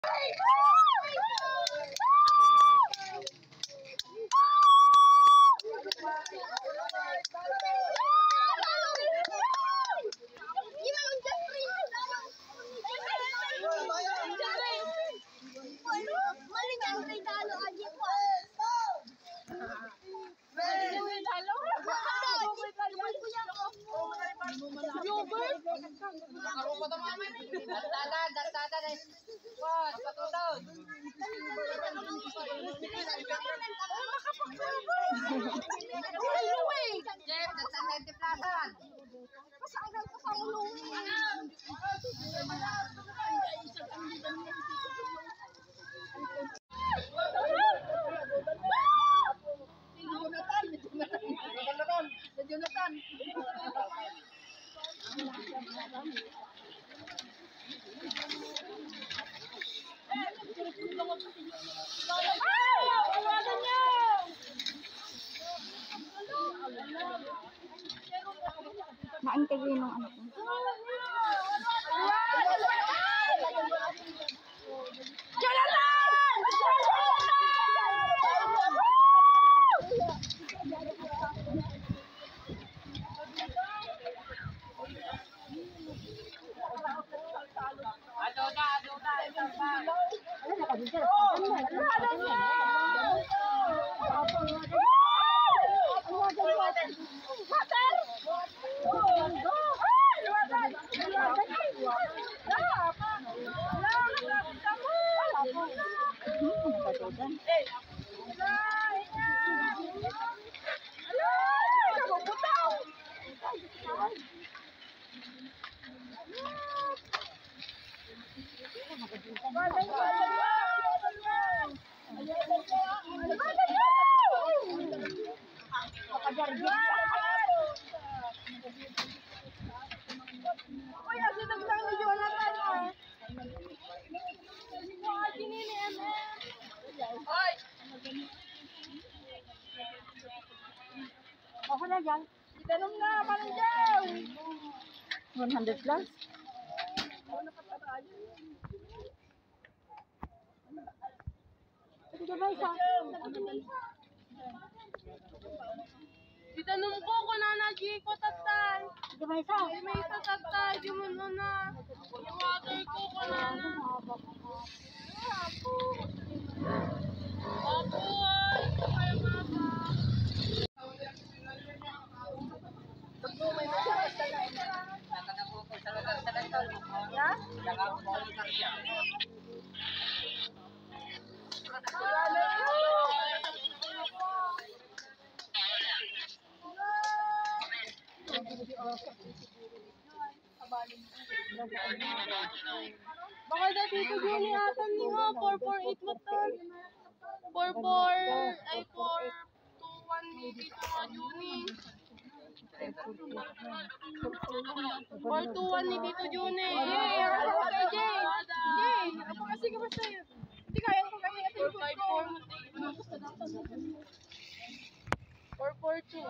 Naantay ng anak ko. Ako na dyan. Itanong na, parang dyan. 100 plus? Ito ba isa? Itanong ko kung nanaji ko tatay. Ito ba isa? May isa tatay, yung na. Yung water ko kung nana. Opo, ay. Kaya mama. Baka dati ito din ata niyo, 448 mo to. 44, ay 421 maybe ito nga Juni. 421 ni Tito Juni. Jay, ako ka kay Jay. Jay, ako kasi ka ba sa'yo? Hindi kaya ko kami natin yung 442.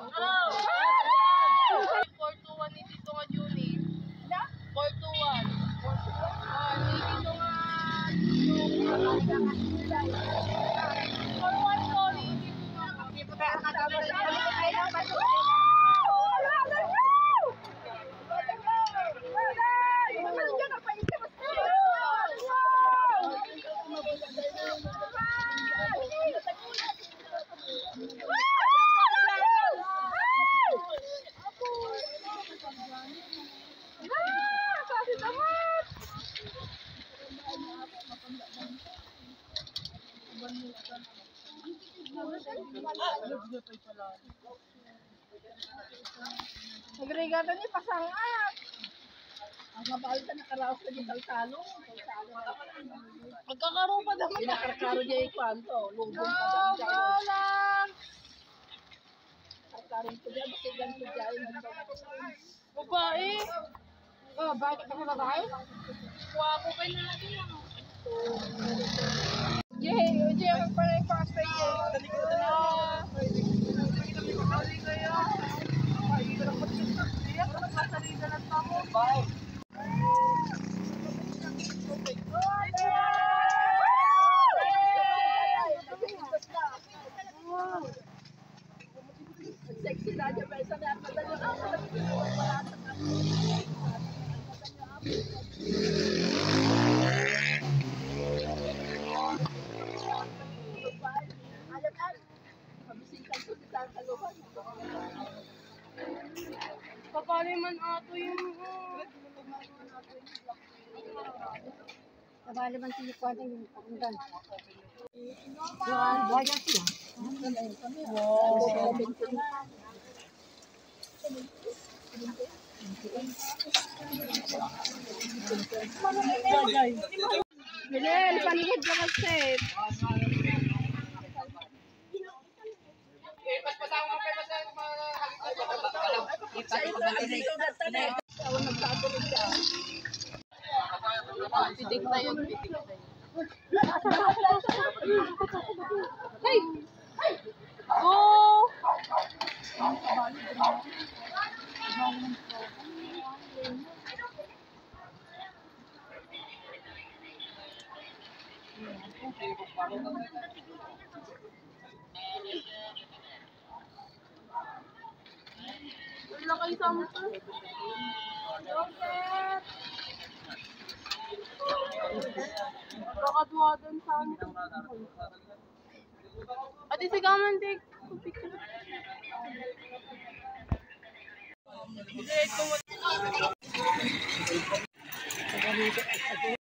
421 ni Tito nga Juni. 421. Ni Tito nga 412 ko ni Tito nga. Hindi pa kaya nakatapos. Nagregata niya pasangat. Ang mabalik na nakaraos na di taltalong. Magkakaroon pa naman. Pinakarkaro niya yung kwanto. Lubong pa Go, dyan. go lang! Karkaroon ko dyan. Kasi dyan ko dyan. Babae. Oh, bakit ako babae? Wapo pa na natin yan. Jay, ang pala yung pasta yun. Dali ko na lang. Bye. Bali man ato yung... Nabali man siya ko yung pakunggan. Bayan siya. Bilel, paligid ka kasi. Pitik tayo, pitik tayo. Hey! Oh! Wala kayo sample. Nakatuwagan sa amin. Ate, sigaman, dik. Picture.